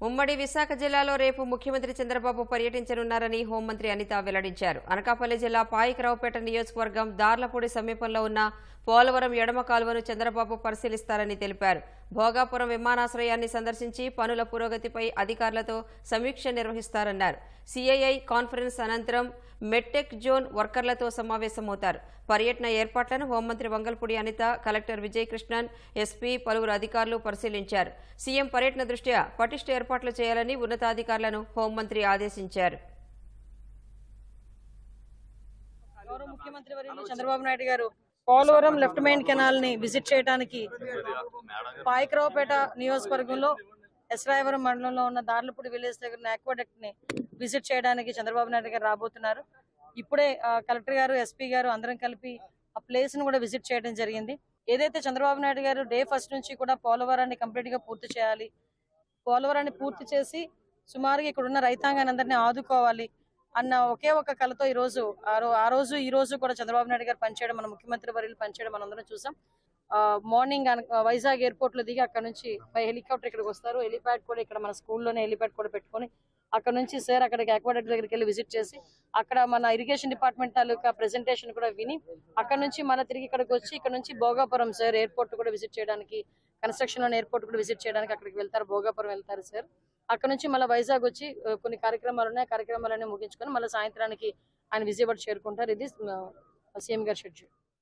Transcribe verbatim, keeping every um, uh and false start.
ఉమ్మడి విశాఖ జిల్లాలో రేపు ముఖ్యమంత్రి చంద్రబాబు పర్యటించనున్నారని హోంమంత్రి అనిత వెల్లడించారు. అనకాపల్లి జిల్లా పాయకరావుపేట నియోజకవర్గం దార్లపూడి సమీపంలో ఉన్న పోలవరం ఎడమ కాలువను చంద్రబాబు పరిశీలిస్తారని తెలిపారు. భోగాపురం విమానాశ్రయాన్ని సందర్శించి పనుల పురోగతిపై అధికారులతో సమీక్ష నిర్వహిస్తారన్నారు. సిఐఐ కాన్ఫరెన్స్ అనంతరం మెట్టెక్ జోన్ వర్కర్లతో సమావేశమవుతారు. పర్యటన ఏర్పాట్లను హోంమంత్రి వంగల్పూడి అనిత, కలెక్టర్ విజయకృష్ణన్, ఎస్పీ, పలువురు అధికారులు పరిశీలించారు. సీఎం పర్యటన దృష్ట్యా పటిష్ట ఏర్పాట్లు చేయాలని ఉన్నతాధికారులను హోంమంత్రి ఆదేశించారు. ముఖ్యమంత్రి వర్యులు Chandrababu Naidu garu Polavaram left main canal ని విజిట్ చేయడానికి పాయకరావుపేట నియోజకవర్గంలో ఎస్రాయవరం మండలంలో ఉన్న దార్లపూడి విలేజ్ దగ్గర ఆక్వాడక్ట్ ని విజిట్ చేయడానికి చంద్రబాబు నాయుడు గారు రాబోతున్నారు. ఇప్పుడే కలెక్టర్ గారు, ఎస్పీ గారు అందరం కలిపి ఆ ప్లేస్ ను కూడా విజిట్ చేయడం జరిగింది. ఏదైతే చంద్రబాబు నాయుడు గారు డే ఫస్ట్ నుంచి కూడా పోలవరాన్ని కంప్లీట్ గా పూర్తి చేయాలి, పోలవరాన్ని పూర్తి చేసి సుమారుగా ఇక్కడ ఉన్న రైతాంగాన్ని అందరినీ ఆదుకోవాలి అన్న ఒకే ఒక కళతో ఈ రోజు ఆ రోజు ఈ రోజు కూడా చంద్రబాబు నాయుడు గారు పనిచేయడం, మన ముఖ్యమంత్రి వర్యులు పనిచేయడం మనందరం చూసాం. మార్నింగ్ వైజాగ్ ఎయిర్పోర్ట్ లో దిగి అక్కడ నుంచి బై హెలికాప్టర్ ఇక్కడికి వస్తారు. హెలిప్యాడ్ కూడా ఇక్కడ మన స్కూల్లోనే హెలిప్యాడ్ కూడా పెట్టుకొని అక్కడ నుంచి సార్ అక్కడికి ఆక్వాడక్ట్ దగ్గరికి వెళ్ళి విజిట్ చేసి అక్కడ మన ఇరిగేషన్ డిపార్ట్మెంట్ తాలూకా ప్రెజెంటేషన్ కూడా విని అక్కడ నుంచి మన తిరిగి ఇక్కడికి వచ్చి ఇక్కడ నుంచి భోగాపురం సార్ ఎయిర్పోర్ట్ కూడా విజిట్ చేయడానికి, కన్స్ట్రక్షన్ లోని ఎయిర్పోర్ట్ కూడా విజిట్ చేయడానికి అక్కడికి వెళ్తారు. భోగాపురం వెళ్తారు సార్. అక్కడ నుంచి మళ్ళీ వైజాగ్ వచ్చి కొన్ని కార్యక్రమాలు ఉన్నాయి, కార్యక్రమాలన్నీ ముగించుకొని మళ్ళీ సాయంత్రానికి ఆయన విజయవాడ చేరుకుంటారు. ఇది సీఎం గారి షెడ్యూల్.